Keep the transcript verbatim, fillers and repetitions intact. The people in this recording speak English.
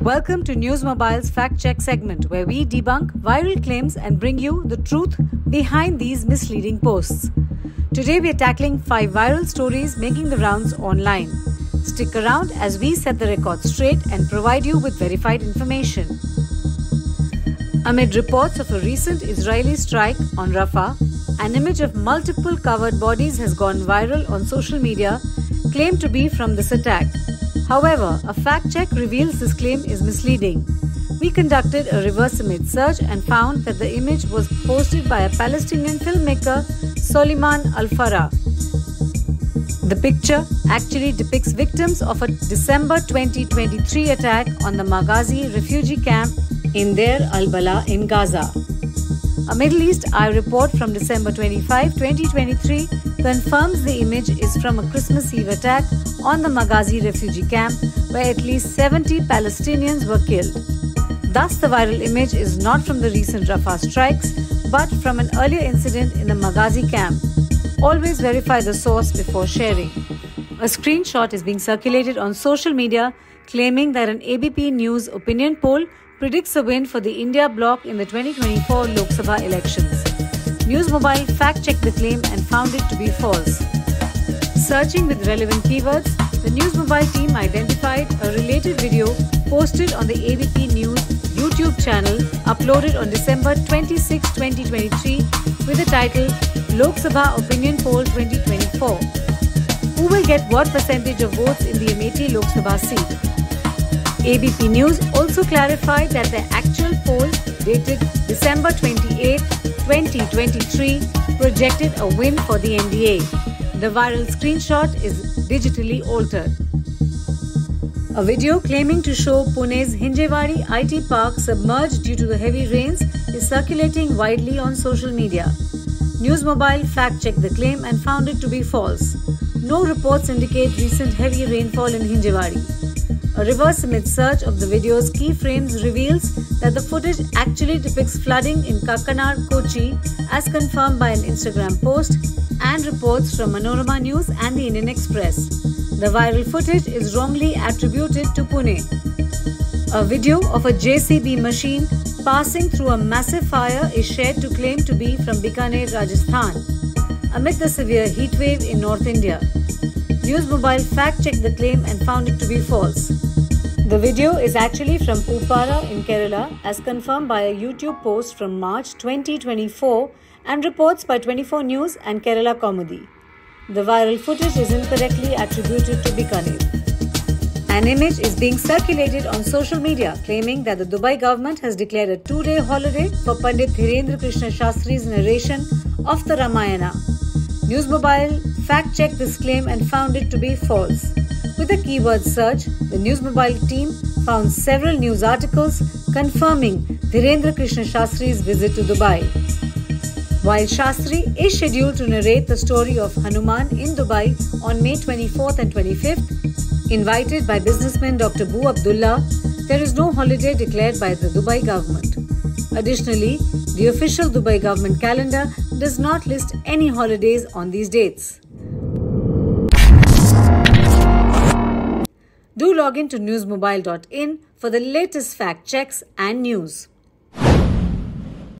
Welcome to News Mobile's Fact Check segment, where we debunk viral claims and bring you the truth behind these misleading posts. Today we are tackling five viral stories making the rounds online. Stick around as we set the record straight and provide you with verified information. Amid reports of a recent Israeli strike on Rafah, an image of multiple covered bodies has gone viral on social media, claimed to be from this attack. However, a fact check reveals this claim is misleading. We conducted a reverse image search and found that the image was posted by a Palestinian filmmaker, Soliman Al Farah. The picture actually depicts victims of a December twenty twenty-three attack on the Maghazi refugee camp in Deir al-Bala in Gaza. A Middle East Eye report from December twenty-fifth, twenty twenty-three confirms the image is from a Christmas Eve attack on the Maghazi refugee camp, where at least seventy Palestinians were killed. Thus, the viral image is not from the recent Rafah strikes, but from an earlier incident in the Maghazi camp. Always verify the source before sharing. A screenshot is being circulated on social media claiming that an A B P News opinion poll predicts a win for the India bloc in the twenty twenty-four Lok Sabha elections. News Mobile fact-checked the claim and found it to be false. Searching with relevant keywords, the News Mobile team identified a related video posted on the A B P News YouTube channel uploaded on December twenty-sixth, twenty twenty-three with the title Lok Sabha Opinion Poll twenty twenty-four. Who will get what percentage of votes in the Amethi Lok Sabha seat? A B P News also clarified that the actual poll dated December twenty-eighth, twenty twenty-three projected a win for the N D A. The viral screenshot is digitally altered. A video claiming to show Pune's Hinjewadi I T park submerged due to the heavy rains is circulating widely on social media. News Mobile fact-checked the claim and found it to be false. No reports indicate recent heavy rainfall in Hinjewadi. A reverse image search of the video's key frames reveals that the footage actually depicts flooding in Kakkanar, Kochi, as confirmed by an Instagram post and reports from Manorama News and the Indian Express. The viral footage is wrongly attributed to Pune. A video of a J C B machine passing through a massive fire is shared to claim to be from Bikaner, Rajasthan, amid the severe heat wave in North India. News Mobile fact-checked the claim and found it to be false. The video is actually from Pupara in Kerala, as confirmed by a YouTube post from March twenty twenty-four and reports by twenty-four News and Kerala Comedy. The viral footage is incorrectly attributed to Bikaner. An image is being circulated on social media claiming that the Dubai government has declared a two-day holiday for Pandit Dhirendra Krishna Shastri's narration of the Ramayana. News Mobile fact-checked this claim and found it to be false. With a keyword search, the News Mobile team found several news articles confirming Dhirendra Krishna Shastri's visit to Dubai. While Shastri is scheduled to narrate the story of Hanuman in Dubai on May twenty-fourth and twenty-fifth, invited by businessman Doctor Bu Abdullah, there is no holiday declared by the Dubai government. Additionally, the official Dubai government calendar does not list any holidays on these dates. Do log in to news mobile dot in for the latest fact checks and news.